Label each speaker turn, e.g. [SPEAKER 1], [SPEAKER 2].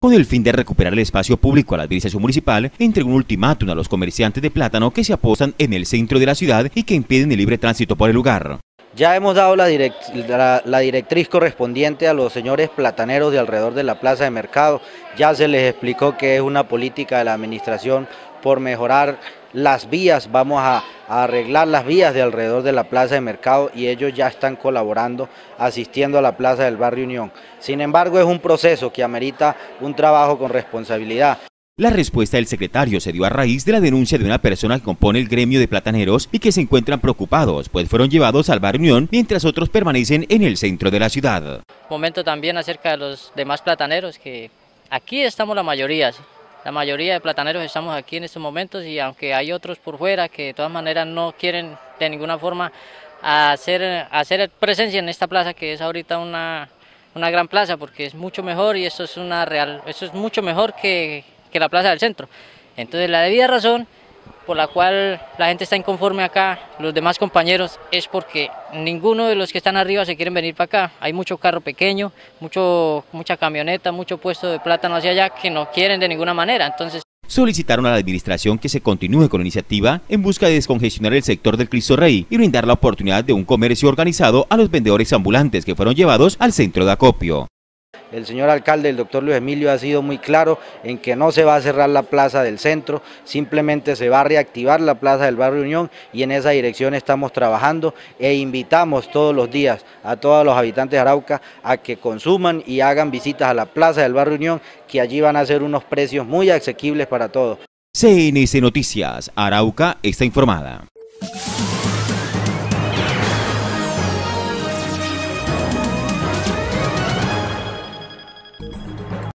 [SPEAKER 1] Con el fin de recuperar el espacio público, a la administración municipal entregó un ultimátum a los comerciantes de plátano que se apostan en el centro de la ciudad y que impiden el libre tránsito por el lugar.
[SPEAKER 2] Ya hemos dado la directriz correspondiente a los señores plataneros de alrededor de la plaza de mercado. Ya se les explicó que es una política de la administración por mejorar las vías. Vamos a arreglar las vías de alrededor de la plaza de mercado y ellos ya están colaborando, asistiendo a la plaza del barrio Unión. Sin embargo, es un proceso que amerita un trabajo con responsabilidad.
[SPEAKER 1] La respuesta del secretario se dio a raíz de la denuncia de una persona que compone el gremio de plataneros y que se encuentran preocupados, pues fueron llevados al barrio Unión mientras otros permanecen en el centro de la ciudad.
[SPEAKER 3] Momento también acerca de los demás plataneros, que aquí estamos la mayoría de plataneros estamos aquí en estos momentos, y aunque hay otros por fuera que de todas maneras no quieren de ninguna forma hacer presencia en esta plaza, que es ahorita una gran plaza, porque es mucho mejor y esto es mucho mejor que la plaza del centro. Entonces la debida razón por la cual la gente está inconforme acá, los demás compañeros, es porque ninguno de los que están arriba se quieren venir para acá. Hay mucho carro pequeño, mucha camioneta, mucho puesto de plátano hacia allá que no quieren de ninguna manera. Entonces
[SPEAKER 1] solicitaron a la administración que se continúe con la iniciativa en busca de descongestionar el sector del Cristo Rey y brindar la oportunidad de un comercio organizado a los vendedores ambulantes que fueron llevados al centro de acopio.
[SPEAKER 2] El señor alcalde, el doctor Luis Emilio, ha sido muy claro en que no se va a cerrar la plaza del centro, simplemente se va a reactivar la plaza del barrio Unión, y en esa dirección estamos trabajando e invitamos todos los días a todos los habitantes de Arauca a que consuman y hagan visitas a la plaza del barrio Unión, que allí van a ser unos precios muy asequibles para todos.
[SPEAKER 1] CNC Noticias, Arauca está informada.